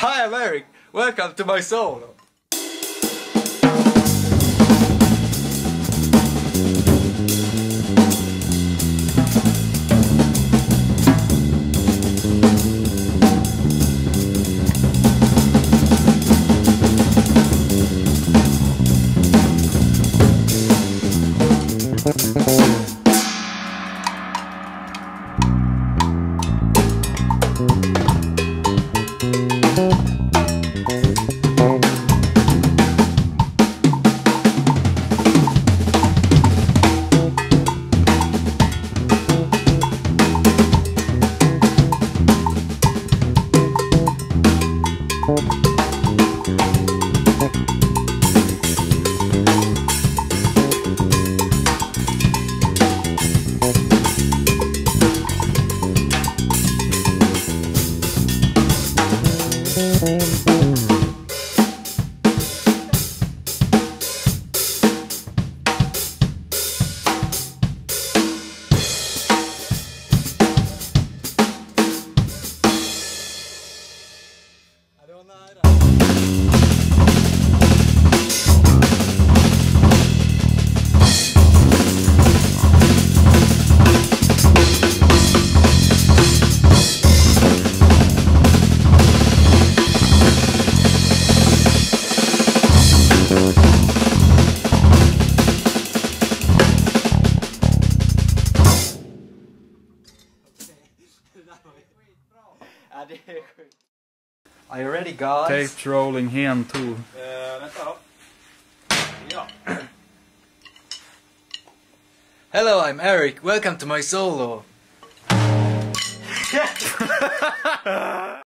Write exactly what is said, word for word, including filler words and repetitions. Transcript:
Hi, I'm Erik. Welcome to my solo. Are you ready, guys? Tape rolling hen too. Uh, vänta då. Ja. Hello, I'm Erik. Welcome to my solo.